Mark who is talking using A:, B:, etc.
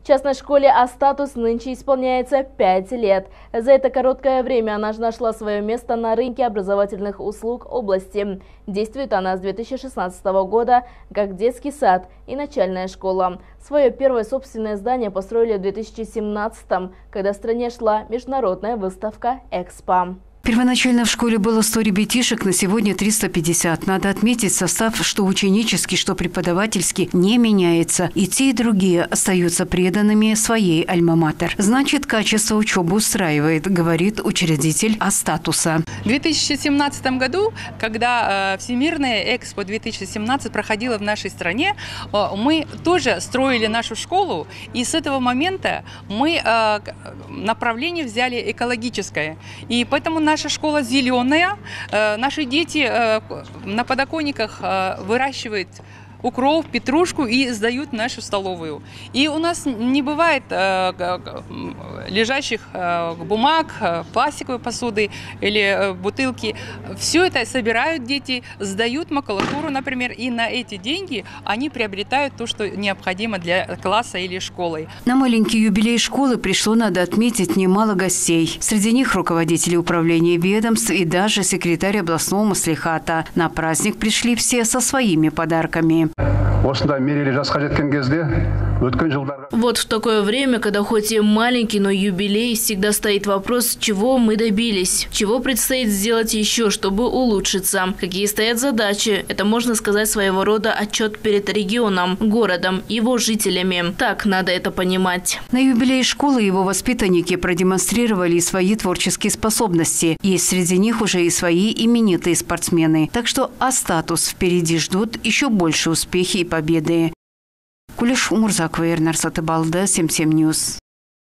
A: Частной школе «Астатус» нынче исполняется 5 лет. За это короткое время она нашла свое место на рынке образовательных услуг области. Действует она с 2016 года как детский сад и начальная школа. Свое первое собственное здание построили в 2017, когда в стране шла международная выставка «Экспо».
B: Первоначально в школе было 100 ребятишек, на сегодня 350. Надо отметить, состав что ученический, что преподавательский не меняется. И те, и другие остаются преданными своей альма-матер. Значит, качество учебы устраивает, говорит учредитель «Астатуса».
C: В 2017 году, когда Всемирная Экспо 2017 проходила в нашей стране, мы тоже строили нашу школу. И с этого момента мы направление взяли экологическое. И поэтому наша школа зеленая, наши дети на подоконниках выращивают укроп, петрушку и сдают нашу столовую. И у нас не бывает лежащих бумаг, пластиковой посуды или бутылки. Все это собирают дети, сдают макулатуру, например, и на эти деньги они приобретают то, что необходимо для класса или школы.
B: На маленький юбилей школы пришло, надо отметить, немало гостей. Среди них руководители управления ведомств и даже секретарь областного маслихата. На праздник пришли все со своими подарками.
A: Вот в такое время, когда хоть и маленький, но юбилей, всегда стоит вопрос, чего мы добились, чего предстоит сделать еще, чтобы улучшиться, какие стоят задачи. Это, можно сказать, своего рода отчет перед регионом, городом, его жителями. Так надо это понимать.
B: На юбилей школы его воспитанники продемонстрировали свои творческие способности. Есть среди них уже и свои именитые спортсмены. Так что «Астатус» впереди ждут еще больше успехи и победы. Кулеш Умурзакова, Эрнар Сатыбалды, 77 News.